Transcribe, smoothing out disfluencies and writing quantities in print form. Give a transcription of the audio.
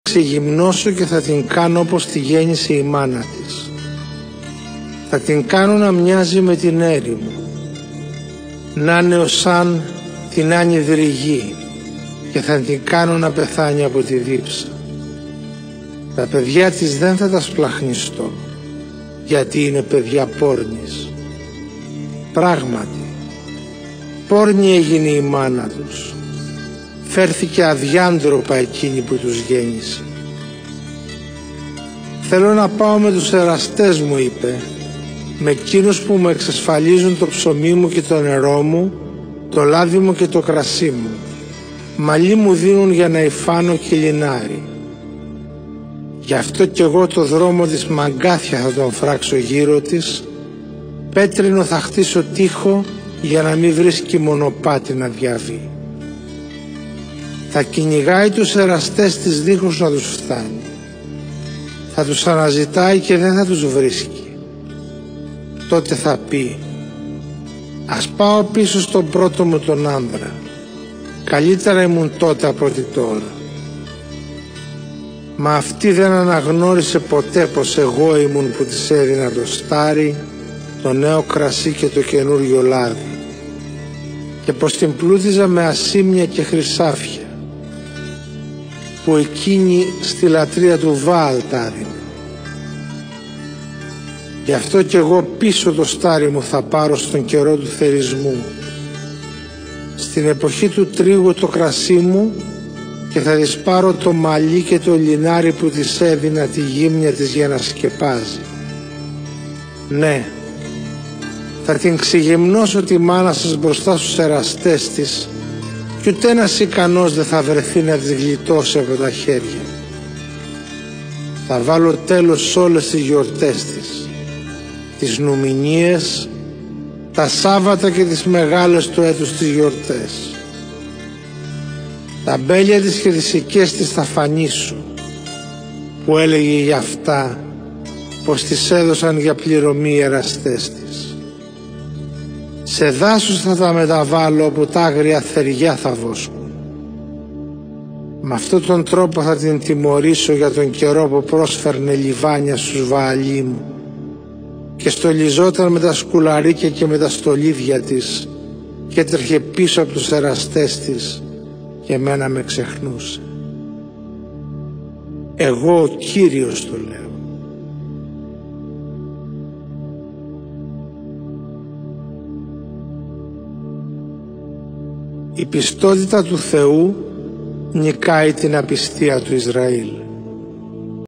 ξεγυμνώσω και θα την κάνω όπως τη γέννησε η μάνα της. Θα την κάνω να μοιάζει με την έρημο, να είναι σαν την άνυδρη γη, και θα την κάνω να πεθάνει από τη δίψα. Τα παιδιά της δεν θα τα σπλαχνιστώ, γιατί είναι παιδιά πόρνης. Πράγματι, πόρνη έγινε η μάνα τους. Φέρθηκε αδιάντροπα εκείνη που τους γέννησε. «Θέλω να πάω με τους εραστές μου», είπε, «με εκείνους που μου εξασφαλίζουν το ψωμί μου και το νερό μου, το λάδι μου και το κρασί μου. Μαλλί μου δίνουν για να υφάνω και λινάρι. Γι' αυτό κι εγώ το δρόμο της μαγκάθια θα τον φράξω γύρω της, πέτρινο θα χτίσω τοίχο για να μην βρίσκει μονοπάτι να διαβεί. Θα κυνηγάει τους εραστές της δίχως να τους φτάνει. Θα τους αναζητάει και δεν θα τους βρίσκει. Τότε θα πει, ας πάω πίσω στον πρώτο μου τον άνδρα. Καλύτερα ήμουν τότε από ότι τώρα. Μα αυτή δεν αναγνώρισε ποτέ πως εγώ ήμουν που της έδινα το στάρι, το νέο κρασί και το καινούριο λάδι, και πως την πλούτιζα με ασήμια και χρυσάφια, που εκείνη στη λατρεία του Βάαλ τα έδινε. Γι' αυτό κι εγώ πίσω το στάρι μου θα πάρω στον καιρό του θερισμού, στην εποχή του τρίγου το κρασί μου, και θα της πάρω το μαλλί και το λινάρι που της έδινα τη γύμνια της για να σκεπάζει. Ναι, θα την ξεγυμνώσω τη μάνα σας μπροστά στους εραστές της, κι ούτε ένας ικανός δεν θα βρεθεί να της γλιτώσει από τα χέρια. Θα βάλω τέλος σε όλες τις γιορτές της, τις νουμηνίες, τα Σάββατα και τις μεγάλες του έτους τις γιορτές. Τα μπέλια της και τις οικές της θα φανίσω, που έλεγε για αυτά πως τις έδωσαν για πληρωμή οι εραστές της. Σε δάσους θα τα μεταβάλω όπου τα άγρια θεριά θα βόσκουν. Με αυτόν τον τρόπο θα την τιμωρήσω για τον καιρό που πρόσφερνε λιβάνια στους Βααλί μου και στολιζόταν με τα σκουλαρίκια και με τα στολίδια της και έτρεχε πίσω από τους εραστές της και εμένα με ξεχνούσε. Εγώ ο Κύριος το λέω. Η πιστότητα του Θεού νικάει την απιστία του Ισραήλ.